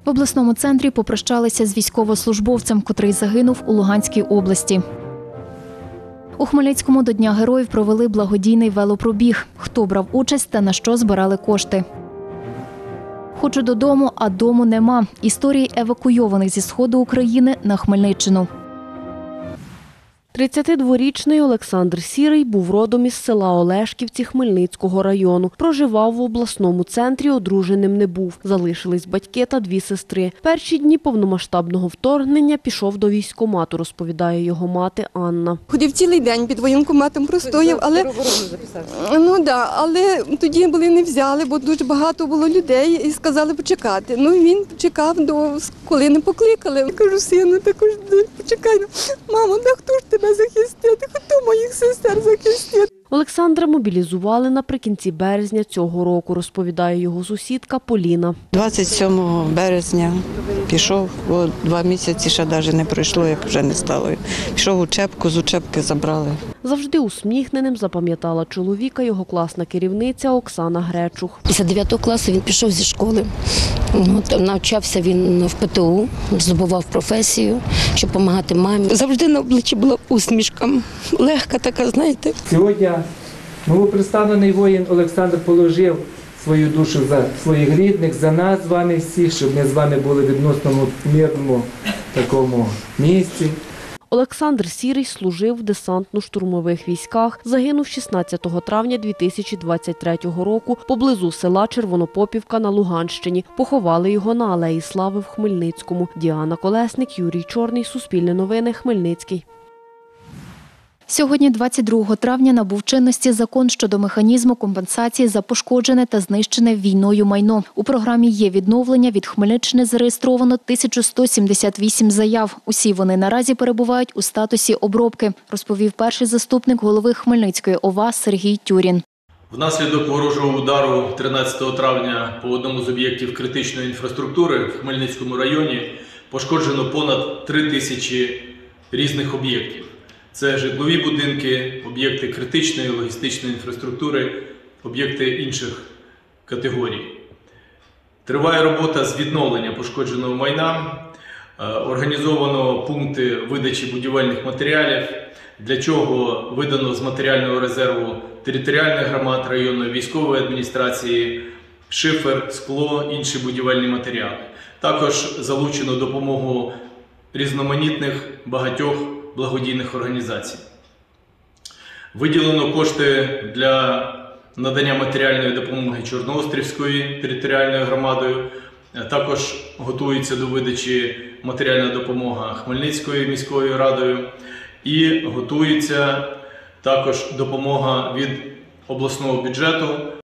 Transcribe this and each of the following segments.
В обласному центрі попрощалися з військовослужбовцем, котрий загинув у Луганській області. У Хмельницькому до Дня героїв провели благодійний велопробіг. Хто брав участь та на що збирали кошти? «Хочу додому, а дому нема». Історії евакуйованих зі сходу України на Хмельниччину. 32-річний Олександр Сірий був родом із села Олешківці Хмельницького району. Проживав в обласному центрі, одруженим не був. Залишились батьки та дві сестри. Перші дні повномасштабного вторгнення пішов до військкомату, розповідає його мати Анна. Ходив цілий день під воєнкоматом, простояв, але тоді не взяли, бо дуже багато було людей і сказали почекати. Він чекав, коли не покликали. Я кажу, сину, також почекай. Мамо, хто ж тебе захистити? Хто моїх сестер захистити? Олександра мобілізували наприкінці березня цього року, розповідає його сусідка Поліна. 27 березня пішов, 2 місяці ще навіть не пройшло, як вже не стало. Пішов у учебку, з учебки забрали. Завжди усміхненим запам'ятала чоловіка його класна керівниця Оксана Гречух. Після 9 класу він пішов зі школи. Навчався він в ПТУ, здобував професію, щоб допомагати мамі. Завжди на обличчі була усмішка, легка така, знаєте. Сьогодні новоприставлений воїн Олександр положив свою душу за своїх рідних, за нас з вами всіх, щоб ми з вами були в відносному мирному такому місці. Олександр Сірий служив в десантно-штурмових військах, загинув 16 травня 2023 року поблизу села Червонопопівка на Луганщині. Поховали його на Алеї Слави в Хмельницькому. Діана Колесник, Юрій Чорний, Суспільне новини, Хмельницький. Сьогодні, 22 травня, набув чинності закон щодо механізму компенсації за пошкоджене та знищене війною майно. У програмі «Є відновлення» від Хмельниччини зареєстровано 1178 заяв. Усі вони наразі перебувають у статусі обробки, розповів перший заступник голови Хмельницької ОВА Сергій Тюрін. Внаслідок ворожого удару 13 травня по одному з об'єктів критичної інфраструктури в Хмельницькому районі пошкоджено понад 3000 різних об'єктів. Це житлові будинки, об'єкти критичної логістичної інфраструктури, об'єкти інших категорій. Триває робота з відновлення пошкодженого майна, організовано пункти видачі будівельних матеріалів, для чого видано з матеріального резерву територіальних громад районної військової адміністрації шифер, скло, інші будівельні матеріали. Також залучено допомогу різноманітних багатьох благодійних організацій. Виділено кошти для надання матеріальної допомоги Чорноострівською територіальною громадою. Також готується до видачі матеріальна допомога Хмельницькою міською радою. І готується також допомога від обласного бюджету.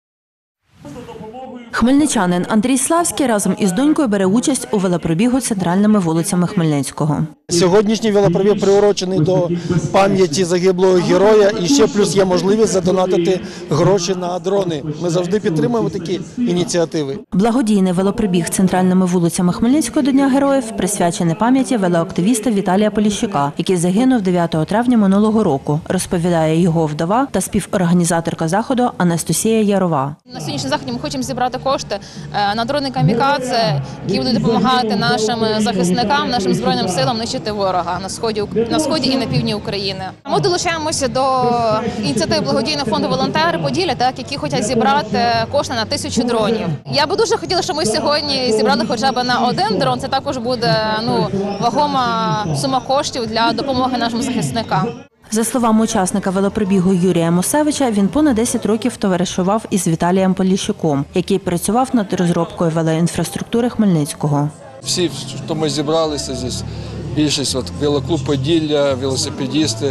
Хмельничанин Андрій Славський разом із донькою бере участь у велопробігу центральними вулицями Хмельницького. Сьогоднішній велопробіг приурочений до пам'яті загиблого героя і ще плюс є можливість задонатити гроші на дрони. Ми завжди підтримуємо такі ініціативи. Благодійний велопробіг центральними вулицями Хмельницького до Дня героїв присвячений пам'яті велоактивіста Віталія Поліщука, який загинув 9 травня минулого року, розповідає його вдова та співорганізаторка заходу Анастасія Ярова. На сьогоднішній заході ми хочемо зібрати кошти на дрони камікадзе, які будуть допомагати нашим захисникам, нашим збройним силам нищити ворога на сході і на півдні України. Ми долучаємося до ініціативи благодійного фонду «Волонтери Поділля», які хочуть зібрати кошти на 1000 дронів. Я би дуже хотіла, щоб ми сьогодні зібрали хоча б на 1 дрон. Це також буде вагома сума коштів для допомоги нашим захисникам. За словами учасника велопробігу Юрія Мусевича, він понад 10 років товаришував із Віталієм Поліщуком, який працював над розробкою велоінфраструктури Хмельницького. Всі, хто ми зібралися здесь, більшість велоклуб Поділля, велосипедісти,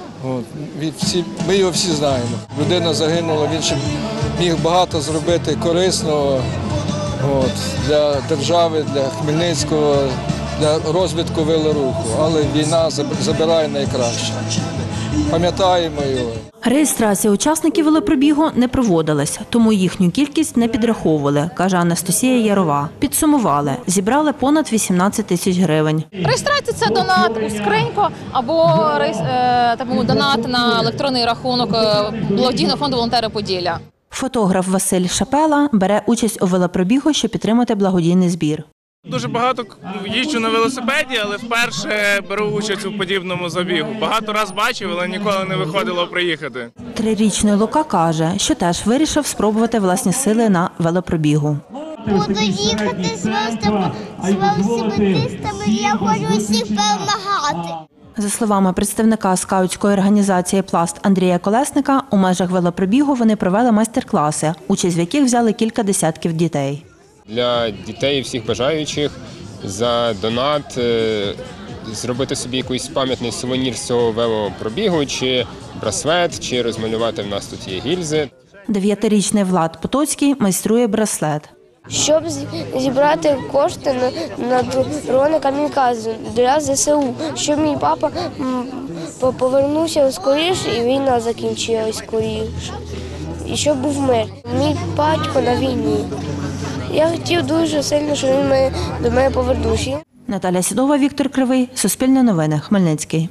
ми його всі знаємо. Людина загинула, він ще міг багато зробити корисного для держави, для Хмельницького, для розвитку велоруху, але війна забирає найкраще. Пам'ятаємо його. Реєстрація учасників велопробігу не проводилась, тому їхню кількість не підраховували, каже Анастасія Ярова. Підсумували, зібрали понад 18 тисяч гривень. Реєстрація – це донат у скриньку або донат на електронний рахунок благодійного фонду «Волонтери Поділля». Фотограф Василь Шапела бере участь у велопробігу, щоб підтримати благодійний збір. Дуже багато їжджу на велосипеді, але вперше беру участь у подібному забігу. Багато разів бачив, але ніколи не виходило приїхати. 3-річний Лука каже, що теж вирішив спробувати власні сили на велопробігу. Буду їхати з велосипедистами, і я хочу усіх перемагати. За словами представника скаутської організації «Пласт» Андрія Колесника, у межах велопробігу вони провели майстер-класи, участь в яких взяли кілька десятків дітей. Для дітей і всіх бажаючих за донат зробити собі якийсь пам'ятний сувенір з цього велопробігу, чи браслет, чи розмалювати, в нас тут є гільзи. 9-річний Влад Потоцький майструє браслет. Щоб зібрати кошти на дрони камікадзе для ЗСУ, щоб мій папа повернувся скоріше і війна закінчилась скоріше. І щоб був мир. Мій батько на війні. Я хотів дуже сильно, щоб він до мене повернувся. Наталя Сідова, Віктор Кривий, Суспільне новини, Хмельницький.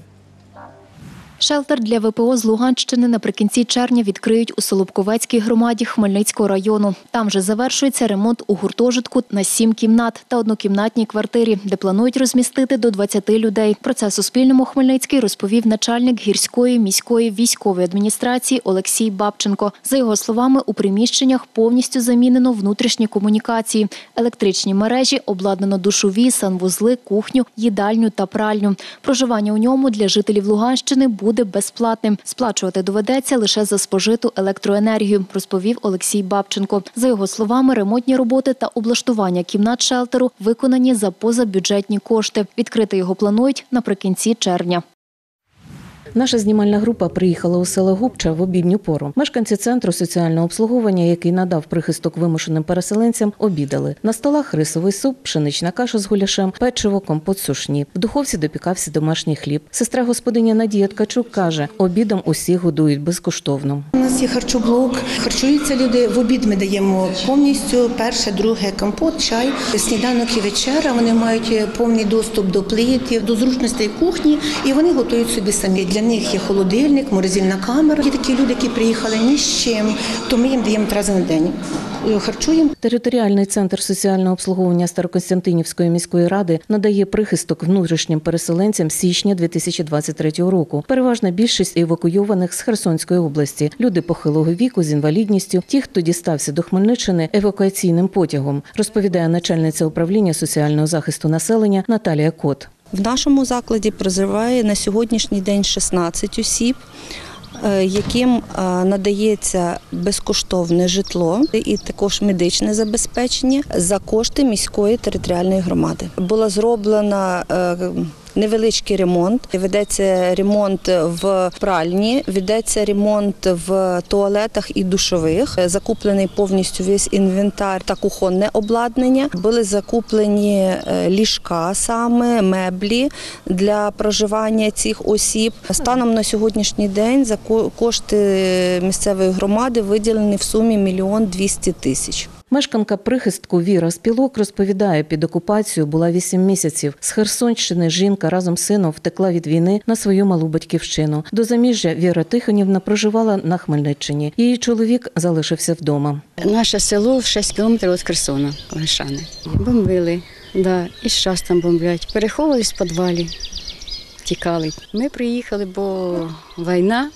Шелтер для ВПО з Луганщини наприкінці червня відкриють у Солобковецькій громаді Хмельницького району. Там же завершується ремонт у гуртожитку на 7 кімнат та однокімнатній квартирі, де планують розмістити до 20 людей. Про це Суспільному Хмельницький розповів начальник Гірської міської військової адміністрації Олексій Бабченко. За його словами, у приміщеннях повністю замінено внутрішні комунікації, електричні мережі, обладнано душові, санвузли, кухню, їдальню та пральню. Проживання у ньому для жителів Луганщини буде безплатним. Сплачувати доведеться лише за спожиту електроенергію, розповів Олексій Бабченко. За його словами, ремонтні роботи та облаштування кімнат шелтеру виконані за позабюджетні кошти. Відкрити його планують наприкінці червня. Наша знімальна група приїхала у село Губча в обідню пору. Мешканці центру соціального обслуговування, який надав прихисток вимушеним переселенцям, обідали. На столах рисовий суп, пшенична каша з гуляшем, печиво, компот, сушні. В духовці допікався домашній хліб. Сестра господиня Надія Ткачук каже, обідом усі годують безкоштовно. У нас є харчоблок, харчуються люди. В обід ми даємо повністю перше, друге компот, чай, сніданок і вечеря. Вони мають повний доступ до плит, до зручностей кухні і вони готують собі самі. Для них є холодильник, морозильна камера. Є такі люди, які приїхали ні з чим, то ми їм даємо 3 рази на день. Харчуємо. Територіальний центр соціального обслуговування Старокостянтинівської міської ради надає прихисток внутрішнім переселенцям з січня 2023 року. Переважна більшість евакуйованих з Херсонської області. Люди похилого віку з інвалідністю, ті, хто дістався до Хмельниччини евакуаційним потягом, розповідає начальниця управління соціального захисту населення Наталія Кот. В нашому закладі проживає на сьогоднішній день 16 осіб, яким надається безкоштовне житло і також медичне забезпечення за кошти міської територіальної громади. Була зроблена невеличкий ремонт. Ведеться ремонт в пральні, ведеться ремонт в туалетах і душових. Закуплений повністю весь інвентар та кухонне обладнання. Були закуплені ліжка саме, меблі для проживання цих осіб. Станом на сьогоднішній день за кошти місцевої громади виділені в сумі 1 200 000. Мешканка прихистку Віра Спілок розповідає, під окупацією була 8 місяців. З Херсонщини жінка разом з сином втекла від війни на свою малу батьківщину. До заміжжя Віра Тихонівна проживала на Хмельниччині. Її чоловік залишився вдома. Наше село 6 кілометрів від Херсона, Гошани. Бомбили, да, і зараз там бомблять. Переховувались в підвалі, тікали. Ми приїхали, бо війна.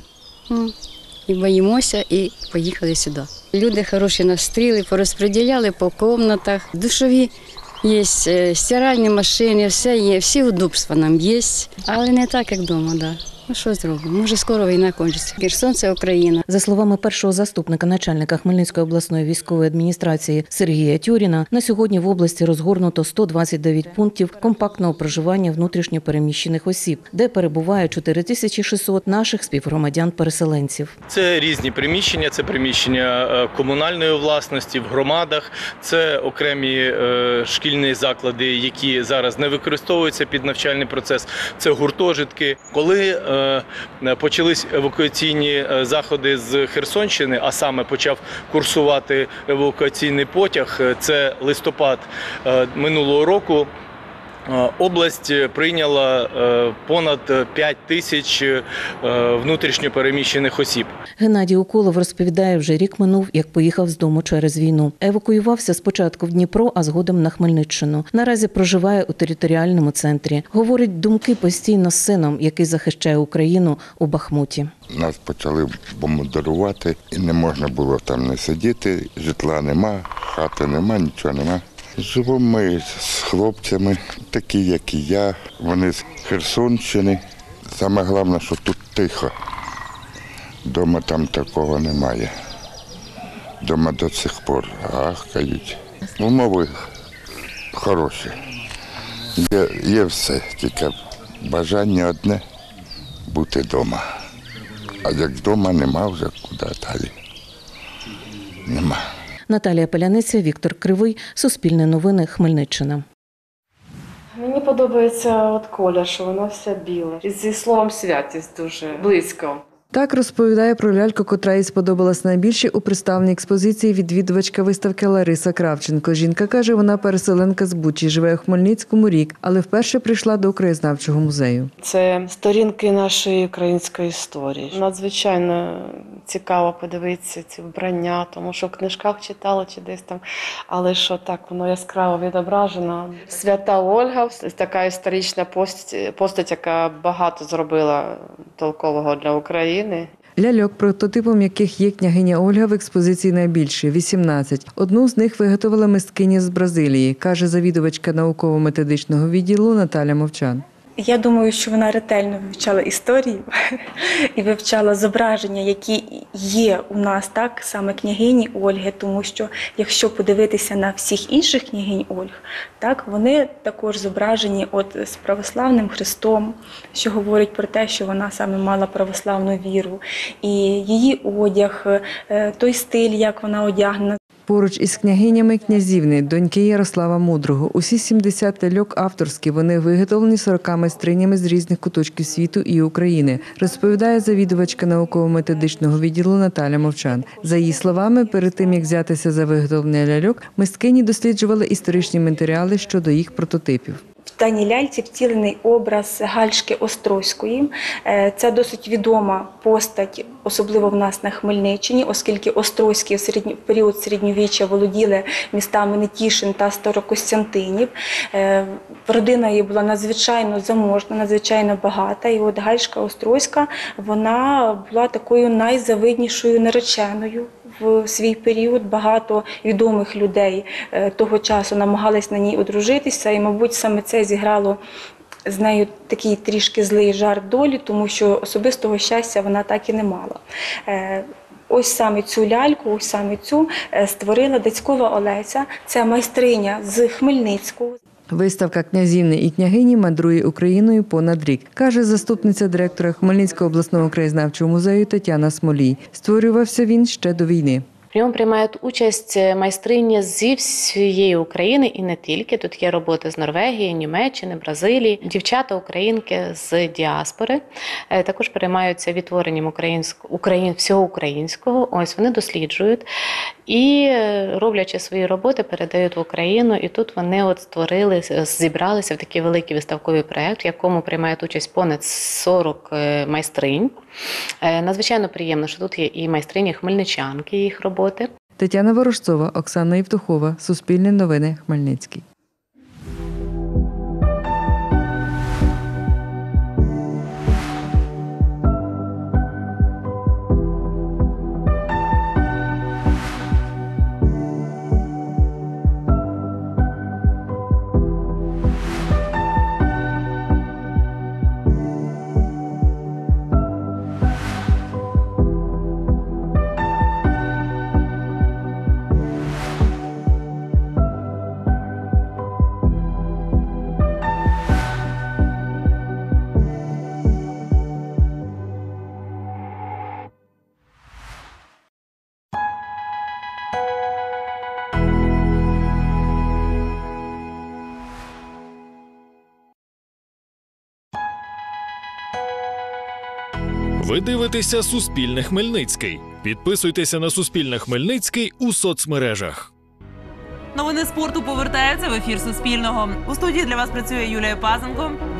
І боїмося, і поїхали сюди. Люди хороші нас стріли, порозподіляли по кімнатах. Душові є, стиральні машини, все є, всі удобства нам є, але не так, як вдома. Да. Ну що зробимо? Може, скоро війна кончиться. Херсон – це Україна. За словами першого заступника начальника Хмельницької обласної військової адміністрації Сергія Тюріна, на сьогодні в області розгорнуто 129 пунктів компактного проживання внутрішньопереміщених осіб, де перебуває 4600 наших співгромадян-переселенців. Це різні приміщення, це приміщення комунальної власності в громадах, це окремі шкільні заклади, які зараз не використовуються під навчальний процес, це гуртожитки. Коли почались евакуаційні заходи з Херсонщини, а саме почав курсувати евакуаційний потяг, це листопад минулого року, Область прийняла понад 5 тисяч внутрішньо переміщених осіб. Геннадій Уколов розповідає, вже рік минув, як поїхав з дому через війну. Евакуювався спочатку в Дніпро, а згодом на Хмельниччину. Наразі проживає у територіальному центрі. Говорить, думки постійно з сином, який захищає Україну у Бахмуті. Нас почали бомбардувати, і не можна було там не сидіти, житла нема, хати нема, нічого нема. Живемо ми з хлопцями, такі, як і я, вони з Херсонщини. Саме головне, що тут тихо. Дома там такого немає. Дома до сих пор гахкають. Умови хороші. Є все, тільки бажання одне – бути вдома. А як вдома нема, вже куди далі. Нема. Наталія Паляниця, Віктор Кривий, Суспільне новини, Хмельниччина. Мені подобається от колір, що воно все біле. І зі словом святість дуже близько. Так розповідає про ляльку, котра їй сподобалась найбільше у представленій експозиції відвідувачка виставки Лариса Кравченко. Жінка каже, вона переселенка з Бучі, живе у Хмельницькому рік, але вперше прийшла до краєзнавчого музею. Це сторінки нашої української історії. Надзвичайно цікаво подивитися ці вбрання, тому що в книжках читала чи десь там, але що так, воно яскраво відображено. Свята Ольга, така історична постать, яка багато зробила толкового для України. Ляльок, прототипом яких є княгиня Ольга, в експозиції найбільше – 18. Одну з них виготовила мисткиня з Бразилії, каже завідувачка науково-методичного відділу Наталя Мовчан. Я думаю, що вона ретельно вивчала історію і вивчала зображення, які є у нас, так, саме княгині Ольги, тому що якщо подивитися на всіх інших княгинь Ольг, так, вони також зображені з православним хрестом, що говорить про те, що вона саме мала православну віру. І її одяг, той стиль, як вона одягнена. Поруч із княгинями князівни, доньки Ярослава Мудрого. Усі 70 ляльок авторські, вони виготовлені 40 майстринями з різних куточків світу і України, розповідає завідувачка науково-методичного відділу Наталя Мовчан. За її словами, перед тим, як взятися за виготовлення ляльок, мисткині досліджували історичні матеріали щодо їх прототипів. В даній ляльці втілений образ Гальшки Острозької. Це досить відома постать, особливо в нас на Хмельниччині, оскільки Острозькі в період середньовіччя володіли містами Нетішин та Старокостянтинів. Родина її була надзвичайно заможна, надзвичайно багата. І от Гальшка Острозька, вона була такою найзавиднішою нареченою в свій період. Багато відомих людей того часу намагались на ній одружитися, і, мабуть, саме це зіграло з нею такий трішки злий жарт долі, тому що особистого щастя вона так і не мала. Ось саме цю ляльку, ось саме цю створила Дацькова Олеся, це майстриня з Хмельницького. Виставка «Князівни і княгині» мандрує Україною понад рік, каже заступниця директора Хмельницького обласного краєзнавчого музею Тетяна Смолій. Створювався він ще до війни. В ньому приймають участь майстрині зі всієї України і не тільки. Тут є роботи з Норвегії, Німеччини, Бразилії, дівчата-українки з діаспори. Також переймаються відтворенням всього українського. Ось вони досліджують і, роблячи свої роботи, передають в Україну. І тут вони зібралися в такий великий виставковий проєкт, в якому приймають участь понад 40 майстринь. Надзвичайно приємно, що тут є і майстрині хмельничанки, їх роботи. Тетяна Ворожцова, Оксана Євтухова, Суспільне новини, Хмельницький. Ви дивитеся «Суспільне Хмельницький». Підписуйтеся на «Суспільне Хмельницький» у соцмережах. Новини спорту повертаються в ефір Суспільного. У студії для вас працює Юлія Пазенко.